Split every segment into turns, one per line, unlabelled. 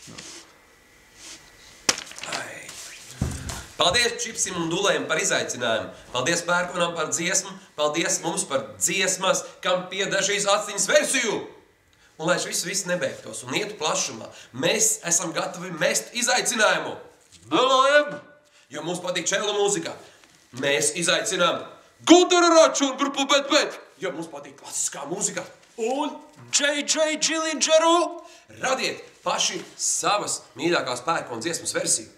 Paldies Čipsim un Dulējam par izaicinājumu. Paldies Pērkonam par dziesmu. Paldies mums par dziesmas, kam pieder šīs atziņas versiju. Un lai šis viss nebeigtos un ietu plašumā, mēs esam gatavi mest izaicinājumu.
Dulējam!
Jo mums patīk čelu mūzika. Mēs izaicinām
Gunteru Raču un grupu Bet.
Jo mums patīk klasiskā mūzika.
Un J.J. Džilindžeru.
Radiet paši savas mīļākās Pērkona dziesmas versiju.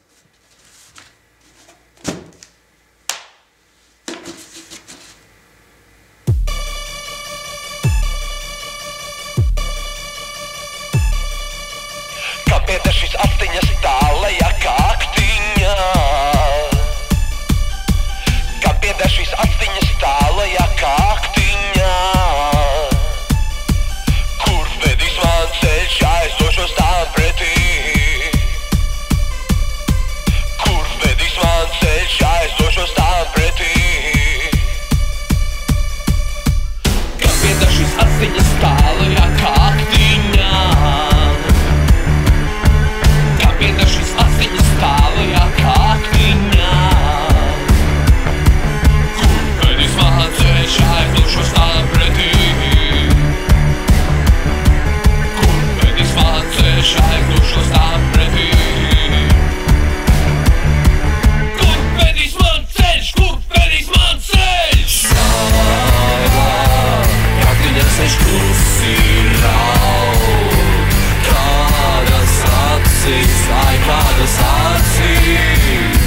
Pieder šīs astiņas tālajā kaktiņā. Kam pieder šīs astiņas tālajā kaktiņā. Kur vedīs man ceļš, aizdošos tām pretī. Kur vedīs man ceļš, aizdošos tām pretī. Kam pieder šīs astiņas tālajā kaktiņā. Pieder šīs astiņas tālajā kaktiņā. Kur vedīs man ceļš, aizdošos tām pretī. Kur vedīs man ceļš, aizdošos tām pretī. Kur vedīs man ceļš, kur vedīs man ceļš. Savā kaktiņā ceļš klusi raud. Kādas acis, ai kādas acis.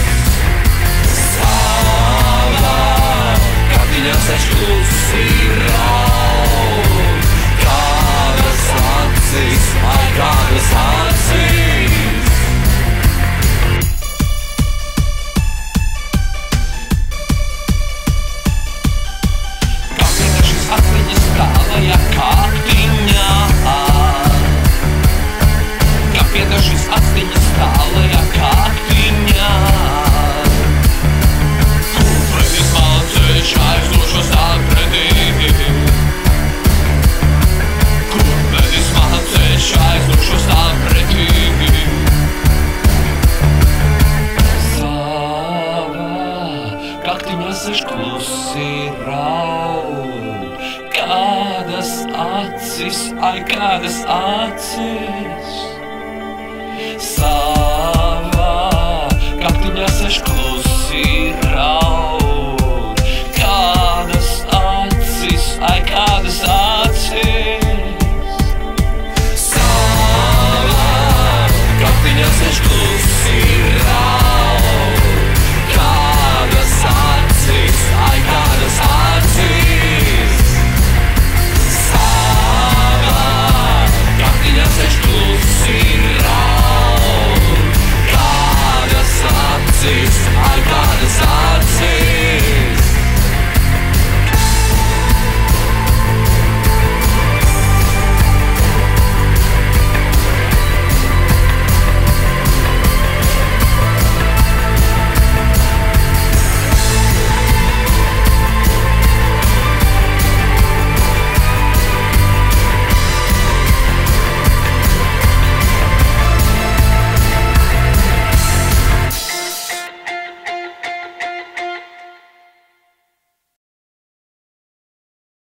Savā kaktiņā ceļš klusi raud. Kādas acis, ai kādas acis. Kam pieder šīs astiņas tālajā kaktiņā. Kam pieder šīs astiņas tālajā kaktiņā. Kur vedīs man ceļš, aizdošos tām pretī. Kur vedīs man ceļš, aizdošos tām pretī. Savā kaktiņā ceļš klusi raud. Kādas acis, ai kādas acis. Savā kaktiņā ceļš klusi